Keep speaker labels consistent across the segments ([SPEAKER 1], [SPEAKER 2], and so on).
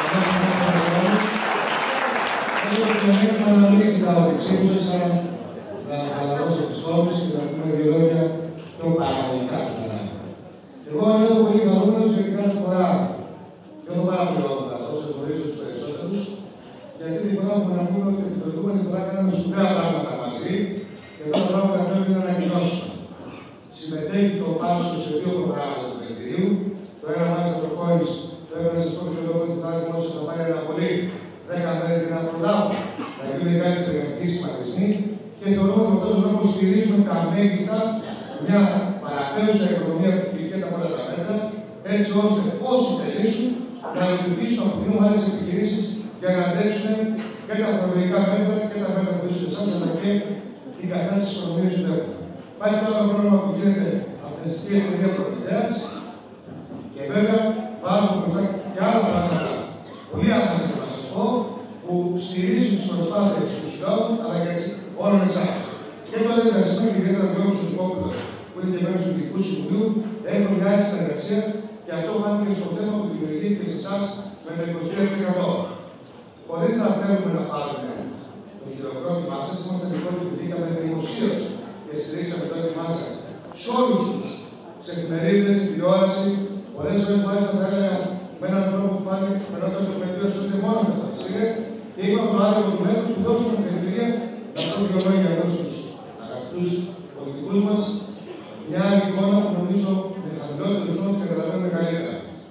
[SPEAKER 1] Έχω το πλεονέκτημα να μην ζητάω εξήγησης, αλλά να χαλαρώσω τις φόρμες και να πούμε δύο λόγια πιο παραγωγικά πιθανά. Εγώ νιώθω πολύ χαρούμενος γιατί κάθε φορά νιώθω πάρα πολύ όμορφα, όσο γνωρίζω τους περισσότερους, γιατί τη φορά που να πούμε ότι την προηγούμενη φορά κάναμε σπουδαία πράγματα μαζί και αυτά τα πράγματα πρέπει να ανακοινώσουμε. Συμμετέχει το Πάσο σε δύο προγράμματα του Πεντηρίου. Το ένα μάλιστα το κόρης, πρέπει να σας πω και το λόγο ότι θα δημόσιο θα πάει αναβολή 10 μέρες για να προλάβουν να γίνουν κάτι συνεργατικοί σχηματισμοί και θεωρούμε ότι με αυτόν τον τρόπο στηρίζουμε τα μέγιστα μια παραπέουσα οικονομία που κυλικέται από όλα τα μέτρα, έτσι ώστε όσοι θελήσουν να λειτουργήσουν από κοινού με άλλες επιχειρήσεις για να αντέξουν και τα φορολογικά μέτρα και τα μέτρα που βρίσκουν εσάς, αλλά και την κατάσταση της οικονομίας του Δεύκου. Υπάρχει το άλλο πρόγραμμα που γίνεται από την αστική εταιρεία προμηθέας και βέβαια βάζουμε μπροστά και άλλα πράγματα πολύ άμεσα να σας πω που στηρίζουν τις προσπάθειες του συλλόγου αλλά και όλων εσάς. Και το εργασμό και ιδιαίτερα ο Γιώργος Κωσικόπουλος που είναι και μέρος του Διοικητικού Συμβουλίου έχουμε μια άλλη συνεργασία και αυτό φάνηκε στο θέμα που δημιουργεί και σε εσάς με το 23%. Χωρίς να θέλουμε να πάρουμε το χειροκρότημά σας, είμαστε λοιπόν και βγήκαμε δημοσίως και στηρίξαμε το έτοιμά σας σε όλους τους, σε εφημερίδες, τηλεόραση, πολλές φορές μάλιστα θα έλεγα με έναν τρόπο που φάνηκε φαινόταν το Πεντηρίο ασχολείται μόνο με τα βασίλεια και είπαμε το άτομο του μέρους που δώσουμε την ευκαιρία να πούμε δύο λόγια εδώ στους αγαπητούς πολιτικούς μας, μια άλλη εικόνα που νομίζω με χαμηλότερους νόμους καταλαβαίνουμε καλύτερα.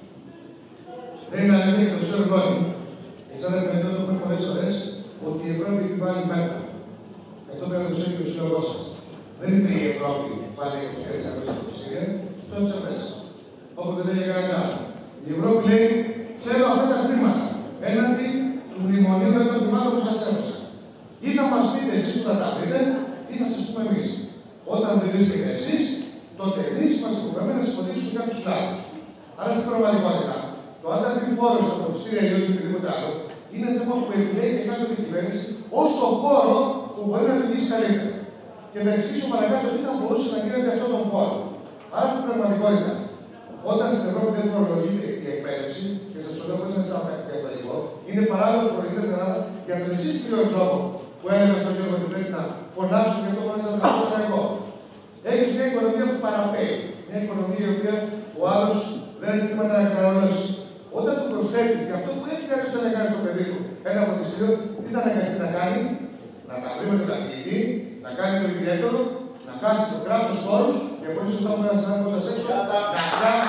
[SPEAKER 1] Δεν είναι αλήθεια και το ξέρω γνώμη, και σαν επενδυτό το έχουμε πολλές φορές, ότι η Ευρώπη επιβάλλει μέτρα. Και αυτό πρέπει να το ξέρει και ο σύλλογός σας. Δεν είναι η Ευρώπη που πάλι 23% στην Ρωσία, το είναι σαφές. Όποτε λέει για κανένα άλλο. Η Ευρώπη λέει: θέλω αυτά τα χρήματα έναντι του μνημονίου με το τιμάδο που σας έδωσα. Ή θα μας πείτε εσείς που θα τα βρείτε, ή θα σας πούμε εμείς. Όταν δεν βρίσκετε εσείς, τότε εμείς είμαστε υποχρεωμένοι να συμφωνήσουμε κάποιους άλλους. Άρα στην πραγματικότητα, το αν θα πει φόρος από τη Σύρια ή οτιδήποτε άλλο, είναι θέμα που επιλέγει και κάθε κυβέρνηση ως το χώρο που μπορεί να λειτουργήσει καλύτερα. Και να εξηγήσω παρακάτω τι θα μπορούσε να γίνεται αυτό τον φόρο. Άρα στην πραγματικότητα, όταν στην Ευρώπη δεν φορολογείται η εκπαίδευση, και σας το λέω χωρίς να σας διαφορετικό, είναι παράλογο που φορολογείται στην Ελλάδα για τον εξής κύριο τρόπο που έλεγα στον Γιώργο ότι πρέπει να φωνάσουν και το φωνάζω να το πω εγώ. Έχεις μια οικονομία που παραπέει. Μια οικονομία η οποία ο άλλος δεν έχει τίποτα να καταναλώσει. Όταν του προσθέτεις για αυτό που έτσι έρχεσαι να κάνει στο παιδί του ένα φροντιστήριο, τι θα αναγκαστεί να κάνει, να τα βρει με τον καθηγητή, να κάνει το ιδιαίτερο, να χάσει το κράτος φόρους και πολύ σωστά που να σας πω έξω, να χάσει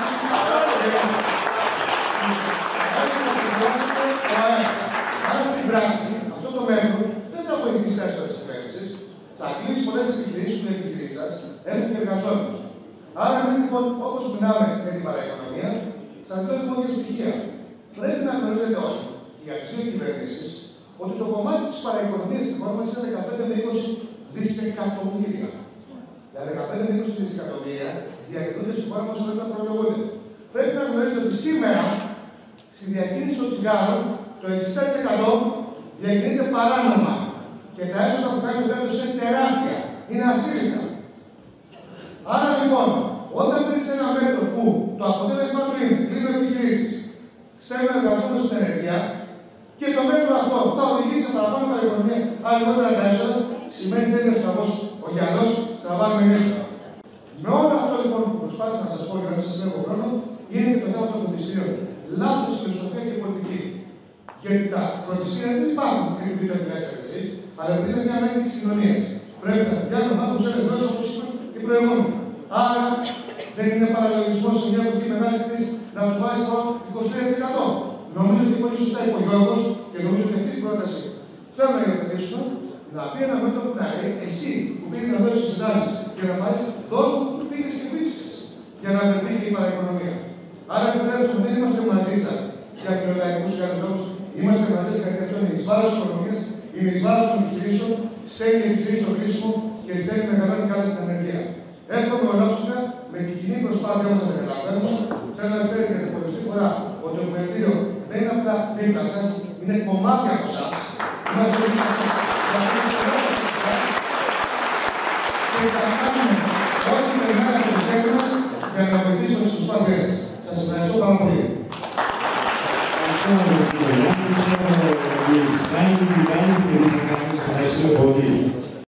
[SPEAKER 1] να χρειάζεται το αέρα. Άρα στην πράξη, αυτό το μέτρο δεν θα βοηθήσει έξω τη κυβέρνηση. Θα κλείσει πολλές επιχειρήσεις που οι επιχειρήσεις σας έχουν και εργαζόμενους. Άρα, εμείς λοιπόν, όπως μιλάμε για την παραοικονομία, σας λέω λοιπόν δύο στοιχεία. Πρέπει να γνωρίζετε όλοι, οι αξιοκυβερνήσεις, ότι το κομμάτι της παραοικονομίας της χώρας μας είναι 15 με 20 δισεκατομμύρια. Τα 15 με 20 δισεκατομμύρια διακινούνται στη χώρα μας όταν φορολογούνται. Πρέπει να γνωρίζετε ότι σήμερα στη διακίνηση των τσιγάρων το 60% διακινείται παράνομα. Και τα έσοδα που κάνει το κράτος είναι τεράστια. Είναι ασύλληπτα. Άρα λοιπόν, όταν παίρνεις ένα μέτρο που το αποτέλεσμα του είναι κλείνουν επιχειρήσεις, στέλνουν εργαζόμενους στην ενεργεία και το μέτρο αυτό θα οδηγήσει σε παραπάνω παραοικονομία, αλλά λιγότερα τα έσοδα, σημαίνει δεν είναι στραβός ο γυαλός, στραβάμε έσοδα. Με όλο αυτό λοιπόν που προσπάθησα να σας πω για να μην σας έχω χρόνο, είναι και το θέμα των φροντιστήριων. Λάθος φιλοσοφία και πολιτική. Γιατί τα φροντιστήρια δεν υπάρχουν επειδή το επιλέξατε εσείς, αλλά επειδή είναι μια ανάγκη της κοινωνίας. Πρέπει τα παιδιά να μάθουν σε ελευθερώσεις όπως είπαν οι προηγούμενοι. Άρα δεν είναι παραλογισμό σε μια εποχή μεγάλης κρίσης να του βάλει στο 23%. Νομίζω ότι πολύ σωστά είπε ο Γιώργος και νομίζω ότι αυτή η πρόταση θέλω να υιοθετήσουμε να πει ένα μέτρο που να λέει εσύ που πήγες να δώσεις συντάσεις και να πάρεις δώσ' που πήγες και φύγησες για να βρεθεί και η παραοικονομία. Άρα επιτέλους δεν είμαστε μαζί σας για φιλολογικούς και άλλους λόγους. Είμαστε μαζί σας γιατί αυτό είναι εις βάρος της οικονομίας, είναι εις βάρος των επιχειρήσεων, στέλνει επιχειρήσεις στο κρίσιμο και στέλνει μεγαλώνει κάτω την ανεργία. Εύχομαι ολόψυχα με την κοινή προσπάθεια μας να τα καταλαβαίνουμε. Θέλω να ξέρετε για την τελευταία φορά ότι το Πεντηρίο δεν είναι απλά δίπλα σας, είναι κομμάτι από εσάς. Είμαστε δίπλα σας για να είμαστε μέσα από εσάς και θα κάνουμε ό,τι περνάει από το χέρι μας για να βοηθήσουμε τις προσπάθειές σας. Σας ευχαριστώ πάρα πολύ. ξέρω τι κάνεις και τι θα κάνεις.